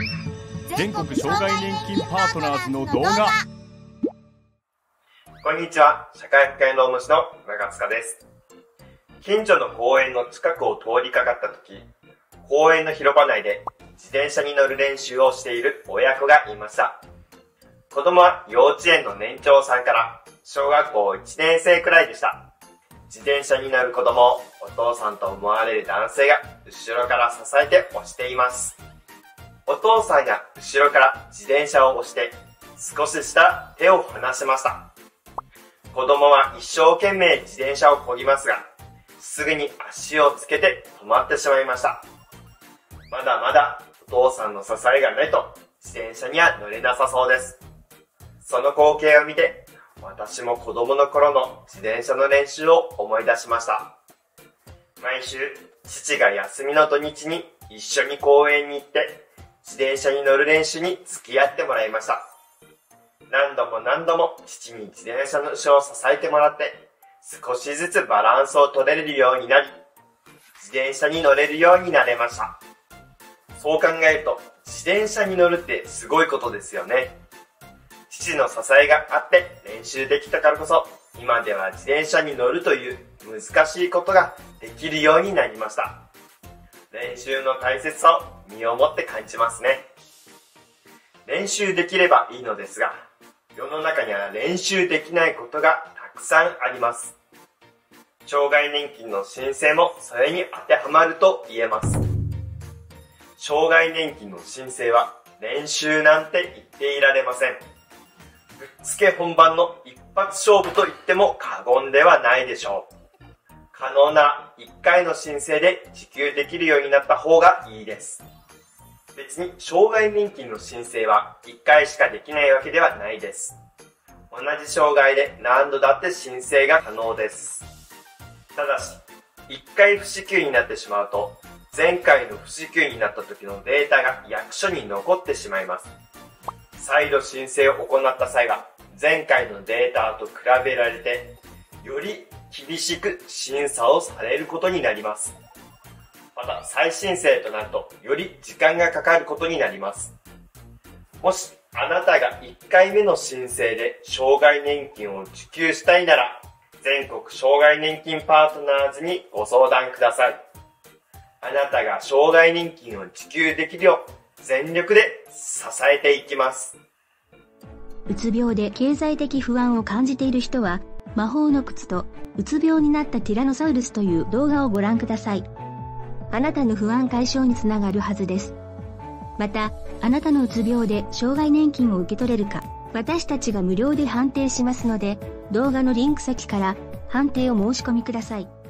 全国障害年金パートナーズの動画。 こんにちは、社会保険労務士の長塚です。近所の公園の近くを通りかかった時、公園の広場内で自転車に乗る練習をしている親子がいました。子供は幼稚園の年長さんから小学校1年生くらいでした。自転車に乗る子供をお父さんと思われる男性が後ろから支えて押しています。お父さんが後ろから自転車を押して少ししたら手を離しました。子供は一生懸命自転車を漕ぎますが、すぐに足をつけて止まってしまいました。まだまだお父さんの支えがないと自転車には乗れなさそうです。その光景を見て、私も子供の頃の自転車の練習を思い出しました。毎週、父が休みの土日に一緒に公園に行って、自転車に乗る練習に付き合ってもらいました。何度も父に自転車の後ろを支えてもらって、少しずつバランスを取れるようになり、自転車に乗れるようになれました。そう考えると、自転車に乗るってすごいことですよね。父の支えがあって練習できたからこそ、今では自転車に乗るという難しいことができるようになりました。練習の大切さを身をもって感じますね。練習できればいいのですが、世の中には練習できないことがたくさんあります。障害年金の申請もそれに当てはまると言えます。障害年金の申請は練習なんて言っていられません。ぶっつけ本番の一発勝負と言っても過言ではないでしょう。可能な1回の申請で受給できるようになった方がいいです。別に障害年金の申請は1回しかできないわけではないです。同じ障害で何度だって申請が可能です。ただし、1回不支給になってしまうと、前回の不支給になった時のデータが役所に残ってしまいます。再度申請を行った際は、前回のデータと比べられて、より厳しく審査をされることになります。また、再申請となると、より時間がかかることになります。もし、あなたが1回目の申請で障害年金を受給したいなら、全国障害年金パートナーズにご相談ください。あなたが障害年金を受給できるよう、全力で支えていきます。 うつ病で経済的不安を感じている人は、魔法の靴とうつ病になったティラノサウルスという動画をご覧ください。あなたの不安解消につながるはずです。また、あなたのうつ病で障害年金を受け取れるか、私たちが無料で判定しますので、動画のリンク先から判定を申し込みください。